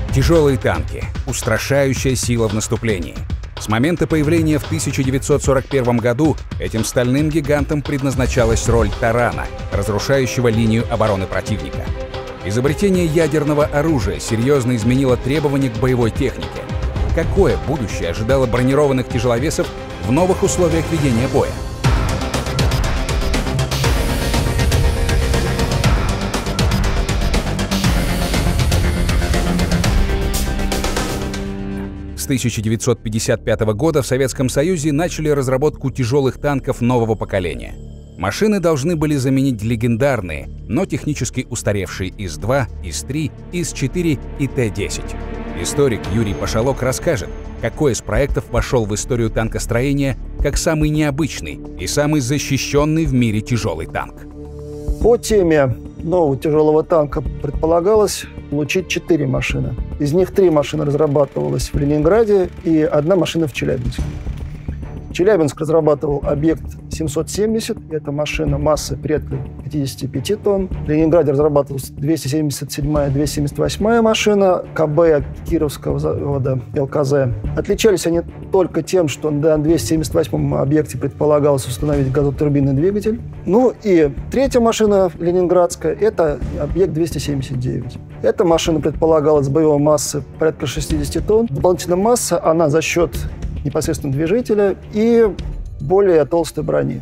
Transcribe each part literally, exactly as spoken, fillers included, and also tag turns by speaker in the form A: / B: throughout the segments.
A: Тяжелые танки – устрашающая сила в наступлении. С момента появления в тысяча девятьсот сорок первом году этим стальным гигантам предназначалась роль тарана, разрушающего линию обороны противника. Изобретение ядерного оружия серьезно изменило требования к боевой технике. Какое будущее ожидало бронированных тяжеловесов в новых условиях ведения боя? С тысяча девятьсот пятьдесят пятого года в Советском Союзе начали разработку тяжелых танков нового поколения. Машины должны были заменить легендарные, но технически устаревшие ИС два, ИС три, ИС четыре и Т десять. Историк Юрий Пашалок расскажет, какой из проектов вошел в историю танкостроения как самый необычный и самый защищенный в мире тяжелый танк.
B: По теме нового тяжелого танка предполагалось получить четыре машины. Из них три машины разрабатывалась в Ленинграде и одна машина в Челябинске. Челябинск разрабатывал объект семьсот семьдесят, это машина массы порядка пятидесяти пяти тонн. В Ленинграде разрабатывалась двести семьдесят седьмая, двести семьдесят восьмая машина КБ Кировского завода Л К З. Отличались они только тем, что на двести семьдесят восьмом объекте предполагалось установить газотурбинный двигатель. Ну и третья машина ленинградская – это объект двести семьдесят девять. Эта машина предполагалась боевой массы порядка шестидесяти тонн. Дополнительная масса, она за счет непосредственно движителя и более толстой брони.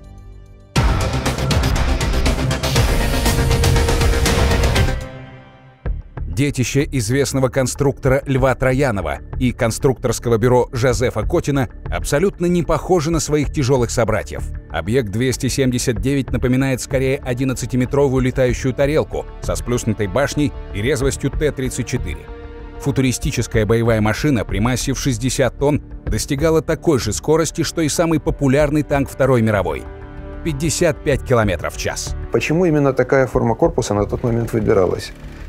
A: Детище известного конструктора Льва Троянова и конструкторского бюро Жозефа Котина абсолютно не похоже на своих тяжелых собратьев. Объект двести семьдесят девять напоминает скорее одиннадцатиметровую летающую тарелку со сплюснутой башней и резвостью Т тридцать четыре. Футуристическая боевая машина при массе в шестьдесят тонн достигала такой же скорости, что и самый популярный танк Второй мировой – пятьдесят пять километров в час.
C: Почему именно такая форма корпуса на тот момент выбиралась?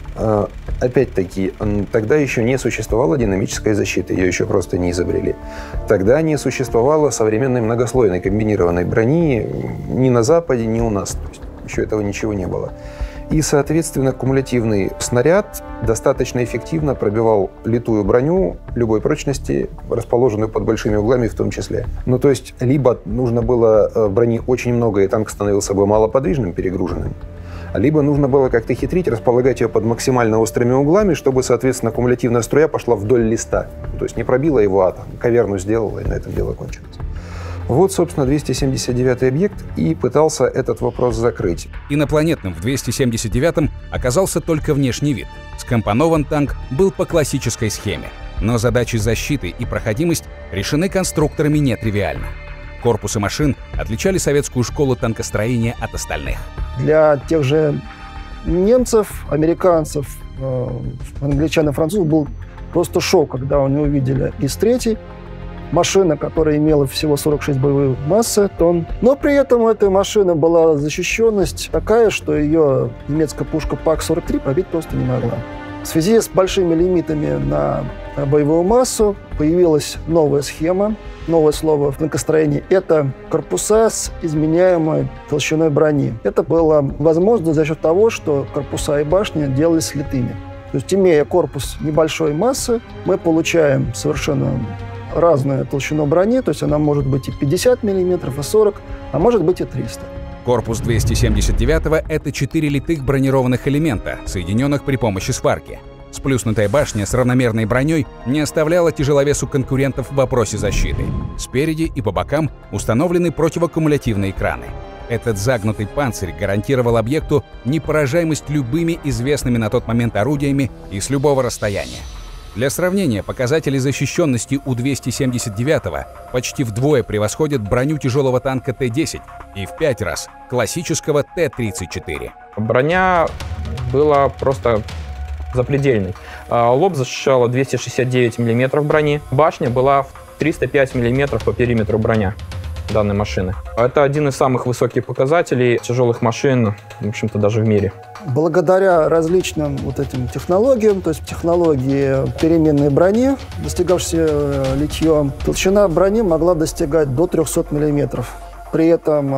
C: Опять-таки, тогда еще не существовало динамической защиты, ее еще просто не изобрели. Тогда не существовало современной многослойной комбинированной брони ни на Западе, ни у нас. То есть еще этого ничего не было. И, соответственно, кумулятивный снаряд достаточно эффективно пробивал литую броню любой прочности, расположенную под большими углами в том числе. Ну, то есть, либо нужно было брони очень много, и танк становился бы малоподвижным, перегруженным, либо нужно было как-то хитрить, располагать ее под максимально острыми углами, чтобы, соответственно, кумулятивная струя пошла вдоль листа. То есть не пробила его, а там, каверну сделала, и на этом дело кончилось. Вот, собственно, двести семьдесят девятый объект и пытался этот вопрос закрыть.
A: Инопланетным в двести семьдесят девятом оказался только внешний вид. Скомпонован танк был по классической схеме, но задачи защиты и проходимость решены конструкторами нетривиально. Корпусы машин отличали советскую школу танкостроения от остальных.
B: Для тех же немцев, американцев, англичан и французов был просто шок, когда они увидели ИС три. Машина, которая имела всего сорок шесть боевой массы тонн. Но при этом у этой машины была защищенность такая, что ее немецкая пушка Пак сорок три пробить просто не могла. В связи с большими лимитами на боевую массу появилась новая схема, новое слово в танкостроении – это корпуса с изменяемой толщиной брони. Это было возможно за счет того, что корпуса и башни делались литыми. То есть, имея корпус небольшой массы, мы получаем совершенно разную толщину брони, то есть она может быть и пятьдесят миллиметров, и сорок, а может быть и триста.
A: Корпус двести семьдесят девятого – это четыре литых бронированных элемента, соединенных при помощи сварки. Сплюснутая башня с равномерной броней не оставляла тяжеловесу конкурентов в вопросе защиты. Спереди и по бокам установлены противокумулятивные экраны. Этот загнутый панцирь гарантировал объекту непоражаемость любыми известными на тот момент орудиями и с любого расстояния. Для сравнения, показатели защищенности у двести семьдесят девятого почти вдвое превосходят броню тяжелого танка Т десять и в пять раз классического Т тридцать четыре.
D: Броня была просто запредельной. Лоб защищала двести шестьдесят девять миллиметров брони, башня была в триста пять миллиметров по периметру броня данной машины. Это один из самых высоких показателей тяжелых машин, в общем-то, даже в мире.
B: Благодаря различным вот этим технологиям, то есть технологии переменной брони, достигавшейся литьем, толщина брони могла достигать до трёхсот миллиметров. При этом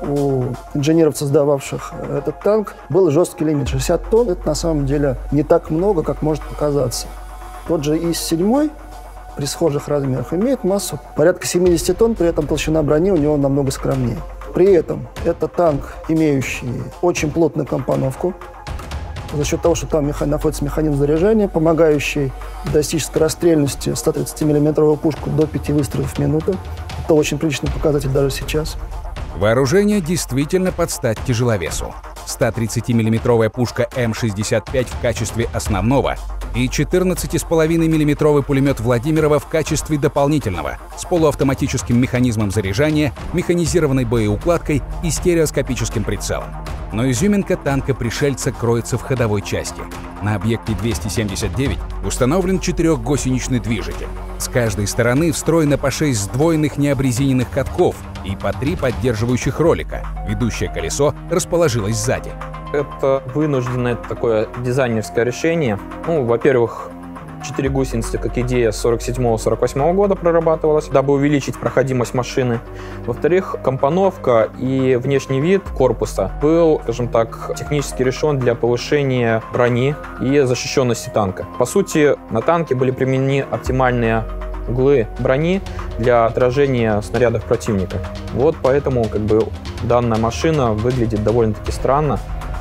B: у инженеров, создававших этот танк, был жесткий лимит шестьдесят тонн. Это на самом деле не так много, как может показаться. Тот же ИС семь при схожих размерах имеет массу порядка семидесяти тонн, при этом толщина брони у него намного скромнее. При этом это танк, имеющий очень плотную компоновку, за счет того, что там меха... находится механизм заряжания, помогающий достичь скорострельности ста тридцатимиллиметровую пушку до пяти выстрелов в минуту. Это очень приличный показатель даже сейчас.
A: Вооружение действительно под стать тяжеловесу. ста тридцатимиллиметровая пушка эм шестьдесят пять в качестве основного и четырнадцати с половиной миллиметровый пулемет Владимирова в качестве дополнительного с полуавтоматическим механизмом заряжания, механизированной боеукладкой и стереоскопическим прицелом. Но изюминка танка-пришельца кроется в ходовой части. На объекте двести семьдесят девять установлен четырехгусеничный движитель. С каждой стороны встроено по шесть сдвоенных необрезиненных катков и по три поддерживающих ролика. Ведущее колесо расположилось сзади.
D: Это вынужденное такое дизайнерское решение. Ну, во-первых, четыре гусеницы, как идея, с сорок седьмого — сорок восьмого года прорабатывалась, дабы увеличить проходимость машины. Во-вторых, компоновка и внешний вид корпуса был, скажем так, технически решен для повышения брони и защищенности танка. По сути, на танке были применены оптимальные углы брони для отражения снарядов противника. Вот поэтому как бы данная машина выглядит довольно-таки странно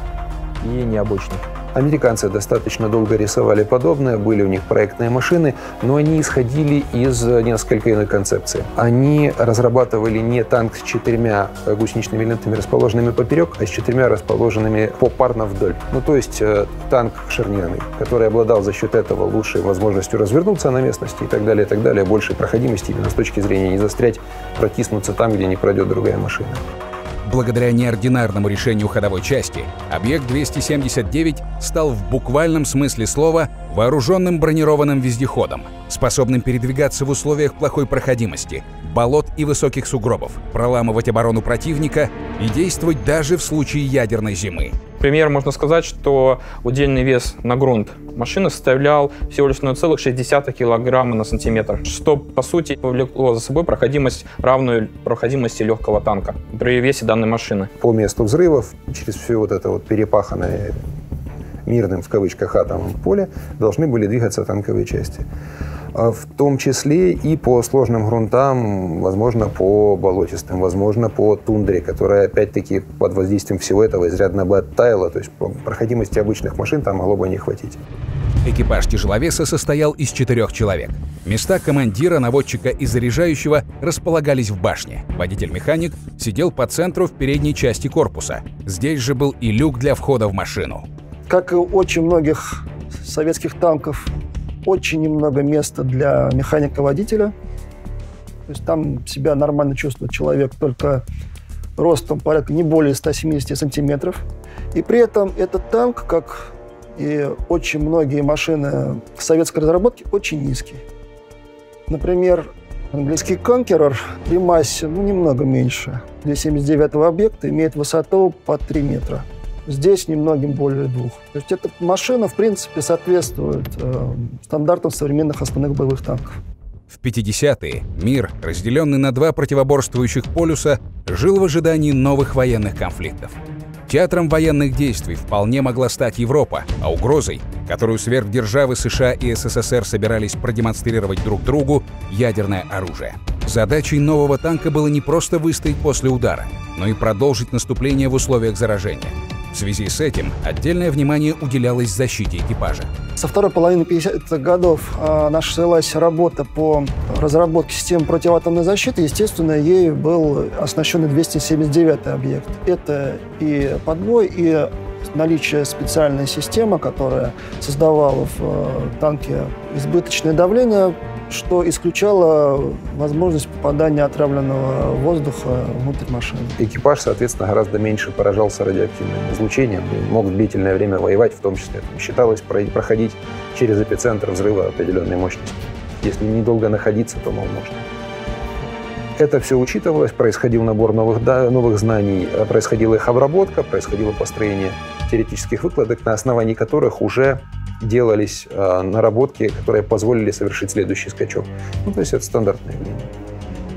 D: и необычно.
C: Американцы достаточно долго рисовали подобное, были у них проектные машины, но они исходили из несколько иной концепции. Они разрабатывали не танк с четырьмя гусеничными лентами, расположенными поперек, а с четырьмя расположенными попарно вдоль. Ну, то есть э, танк шарнирный, который обладал за счет этого лучшей возможностью развернуться на местности и так далее, и так далее, большей проходимости именно с точки зрения не застрять, протиснуться там, где не пройдет другая машина.
A: Благодаря неординарному решению ходовой части, объект двести семьдесят девять стал в буквальном смысле слова вооруженным бронированным вездеходом, способным передвигаться в условиях плохой проходимости, болот и высоких сугробов, проламывать оборону противника и действовать даже в случае ядерной зимы.
D: Например, можно сказать, что удельный вес на грунт машины составлял всего лишь ноль целых шесть десятых килограмма на сантиметр, что, по сути, повлекло за собой проходимость, равную проходимости легкого танка при весе данной машины.
C: По месту взрывов, через все вот это вот перепаханное мирным, в кавычках, атомом поле, должны были двигаться танковые части. В том числе и по сложным грунтам, возможно, по болотистым, возможно, по тундре, которая, опять-таки, под воздействием всего этого изрядно бы оттаяла. То есть по проходимости обычных машин там могло бы не хватить.
A: Экипаж тяжеловеса состоял из четырех человек. Места командира, наводчика и заряжающего располагались в башне. Водитель-механик сидел по центру в передней части корпуса. Здесь же был и люк для входа в машину.
B: Как и у очень многих советских танков, очень немного места для механика-водителя. То есть там себя нормально чувствует человек только ростом порядка не более ста семидесяти сантиметров. И при этом этот танк, как и очень многие машины советской разработки, очень низкий. Например, английский Conqueror при массе ну, немного меньше двести семьдесят девятого объекта имеет высоту под три метра. Здесь немногим более двух. То есть эта машина, в принципе, соответствует э, стандартам современных основных боевых танков.
A: В пятидесятые мир, разделенный на два противоборствующих полюса, жил в ожидании новых военных конфликтов. Театром военных действий вполне могла стать Европа, а угрозой, которую сверхдержавы США и СССР собирались продемонстрировать друг другу, ядерное оружие. Задачей нового танка было не просто выстоять после удара, но и продолжить наступление в условиях заражения. В связи с этим отдельное внимание уделялось защите экипажа.
B: Со второй половины пятидесятых годов э, началась работа по разработке системы противоатомной защиты. Естественно, ею был оснащен двести семьдесят девятый объект. Это и подбой, и наличие специальной системы, которая создавала в э, танке избыточное давление, что исключало возможность попадания отравленного воздуха внутрь машины.
C: Экипаж, соответственно, гораздо меньше поражался радиоактивным излучением и мог длительное время воевать, в том числе. Считалось проходить через эпицентр взрыва определенной мощности. Если недолго находиться, то, мол, можно. Это все учитывалось, происходил набор новых, да, новых знаний, происходила их обработка, происходило построение теоретических выкладок, на основании которых уже делались э, наработки, которые позволили совершить следующий скачок. Ну, то есть это стандартное явление.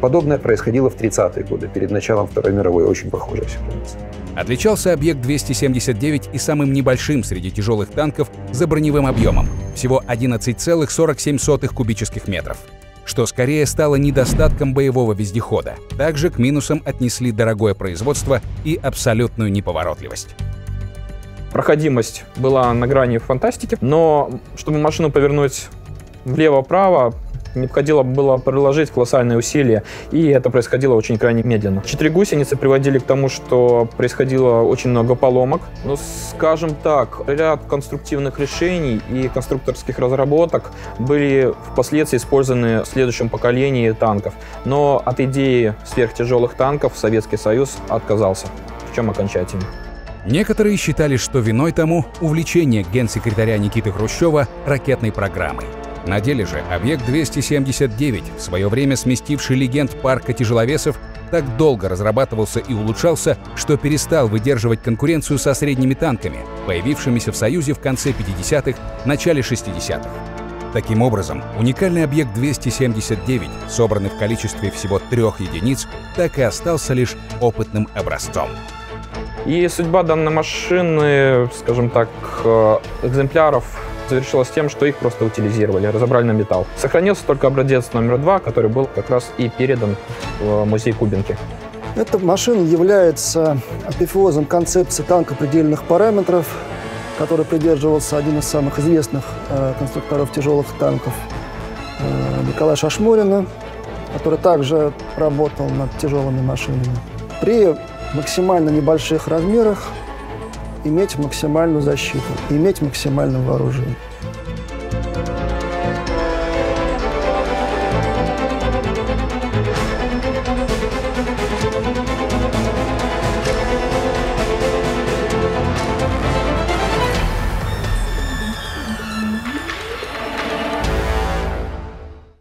C: Подобное происходило в тридцатые годы, перед началом Второй мировой, очень похожая ситуация.
A: Отличался объект двести семьдесят девять и самым небольшим среди тяжелых танков за броневым объемом – всего одиннадцать целых сорок семь сотых кубических метров, что скорее стало недостатком боевого вездехода. Также к минусам отнесли дорогое производство и абсолютную неповоротливость.
D: Проходимость была на грани фантастики, но чтобы машину повернуть влево-право, необходимо было приложить колоссальные усилия, и это происходило очень крайне медленно. Четыре гусеницы приводили к тому, что происходило очень много поломок. Но, скажем так, ряд конструктивных решений и конструкторских разработок были впоследствии использованы в следующем поколении танков. Но от идеи сверхтяжелых танков Советский Союз отказался, причем окончательно.
A: Некоторые считали, что виной тому увлечение генсекретаря Никиты Хрущева ракетной программой. На деле же объект двести семьдесят девять, в свое время сместивший легенд парка тяжеловесов, так долго разрабатывался и улучшался, что перестал выдерживать конкуренцию со средними танками, появившимися в Союзе в конце пятидесятых, начале шестидесятых. Таким образом, уникальный объект двести семьдесят девять, собранный в количестве всего трех единиц, так и остался лишь опытным образцом.
D: И судьба данной машины, скажем так, экземпляров завершилась тем, что их просто утилизировали, разобрали на металл. Сохранился только образец номер два, который был как раз и передан в музей Кубинки.
B: Эта машина является апофеозом концепции танка предельных параметров, который придерживался один из самых известных э, конструкторов тяжелых танков э, Николай Шашмурина, который также работал над тяжелыми машинами. При максимально небольших размерах иметь максимальную защиту, иметь максимальное вооружение.